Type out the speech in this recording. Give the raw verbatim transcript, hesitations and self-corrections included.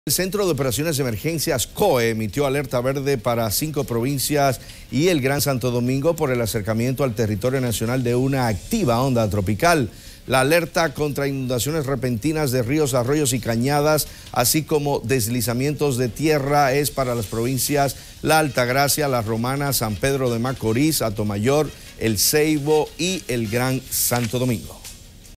El Centro de Operaciones de Emergencias C O E emitió alerta verde para cinco provincias y el Gran Santo Domingo por el acercamiento al territorio nacional de una activa onda tropical. La alerta contra inundaciones repentinas de ríos, arroyos y cañadas, así como deslizamientos de tierra, es para las provincias La Altagracia, La Romana, San Pedro de Macorís, Atomayor, El Ceibo y el Gran Santo Domingo.